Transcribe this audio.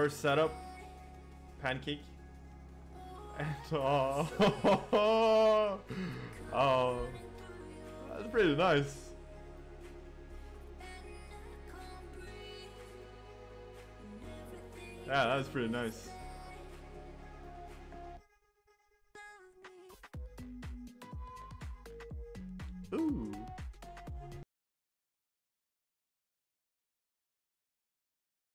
first setup. Pancake. And, oh, oh, that's pretty nice. Yeah, that was pretty nice.